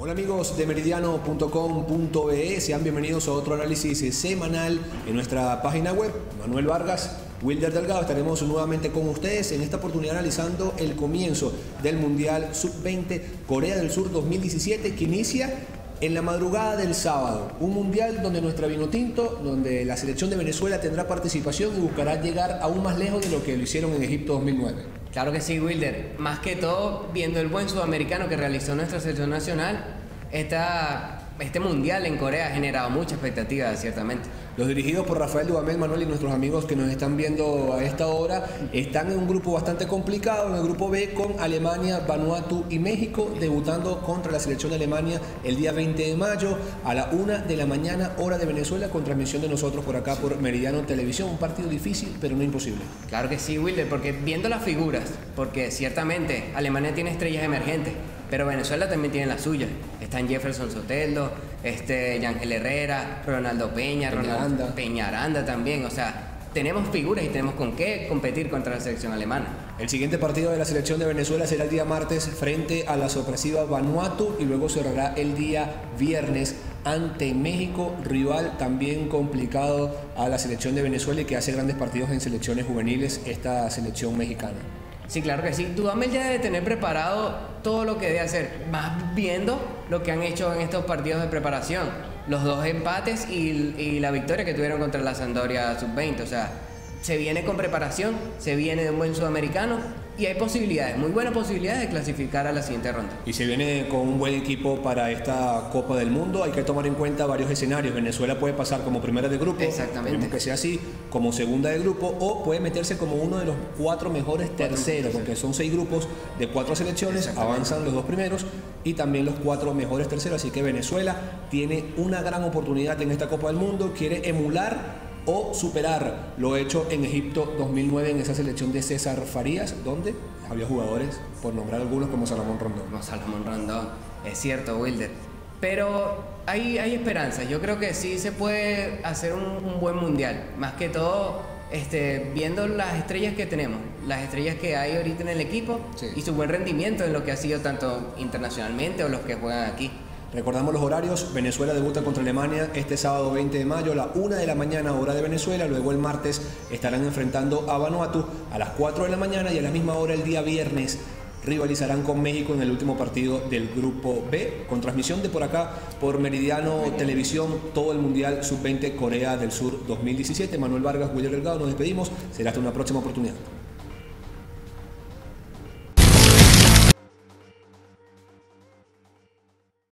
Hola amigos de meridiano.com.be, sean bienvenidos a otro análisis semanal en nuestra página web. Manuel Vargas, Wilder Delgado, estaremos nuevamente con ustedes en esta oportunidad analizando el comienzo del Mundial Sub-20 Corea del Sur 2017 que inicia en la madrugada del sábado. Un mundial donde nuestra Vinotinto, donde la selección de Venezuela tendrá participación y buscará llegar aún más lejos de lo que lo hicieron en Egipto 2009. Claro que sí, Wilder. Más que todo, viendo el buen sudamericano que realizó nuestra selección nacional, este mundial en Corea ha generado mucha expectativa, ciertamente. Los dirigidos por Rafael Dudamel, Manuel, y nuestros amigos que nos están viendo a esta hora están en un grupo bastante complicado, en el grupo B, con Alemania, Vanuatu y México, debutando contra la selección de Alemania el día 20 de mayo a la 1 de la mañana, hora de Venezuela, con transmisión de nosotros por acá por Meridiano Televisión. Un partido difícil, pero no imposible. Claro que sí, Wilder, porque viendo las figuras, porque ciertamente Alemania tiene estrellas emergentes, pero Venezuela también tiene las suyas. Están Jefferson Soteldo, Yangel Herrera, Ronaldo Peña, Peñaranda también. O sea, tenemos figuras y tenemos con qué competir contra la selección alemana. El siguiente partido de la selección de Venezuela será el día martes frente a la sorpresiva Vanuatu y luego cerrará el día viernes ante México, rival también complicado a la selección de Venezuela y que hace grandes partidos en selecciones juveniles, esta selección mexicana. Sí, claro que sí. Dudamel ya debe tener preparado todo lo que debe hacer, más viendo lo que han hecho en estos partidos de preparación. Los dos empates y la victoria que tuvieron contra la Sampdoria Sub-20. O sea, se viene con preparación, se viene de un buen sudamericano y hay posibilidades, muy buenas posibilidades de clasificar a la siguiente ronda. Y se viene con un buen equipo para esta Copa del Mundo. Hay que tomar en cuenta varios escenarios. Venezuela puede pasar como primera de grupo, esperemos que sea así, como segunda de grupo, o puede meterse como uno de los 4 mejores terceros, porque son 6 grupos de 4 selecciones, avanzan los 2 primeros y también los 4 mejores terceros. Así que Venezuela tiene una gran oportunidad en esta Copa del Mundo, quiere emular o superar lo hecho en Egipto 2009 en esa selección de César Farías, donde había jugadores, por nombrar algunos, como Salomón Rondón. Como Salomón Rondón, es cierto, Wilder. Pero hay esperanzas. Yo creo que sí se puede hacer un buen mundial. Más que todo, viendo las estrellas que tenemos, las estrellas que hay ahorita en el equipo, sí, y su buen rendimiento en lo que ha sido tanto internacionalmente o los que juegan aquí. Recordamos los horarios. Venezuela debuta contra Alemania este sábado 20 de mayo a la 1 de la mañana, hora de Venezuela. Luego el martes estarán enfrentando a Vanuatu a las 4 de la mañana y a la misma hora el día viernes rivalizarán con México en el último partido del grupo B, con transmisión de por acá, por Meridiano Televisión, todo el Mundial Sub-20 Corea del Sur 2017. Manuel Vargas, Wilder Delgado, nos despedimos. Será hasta una próxima oportunidad.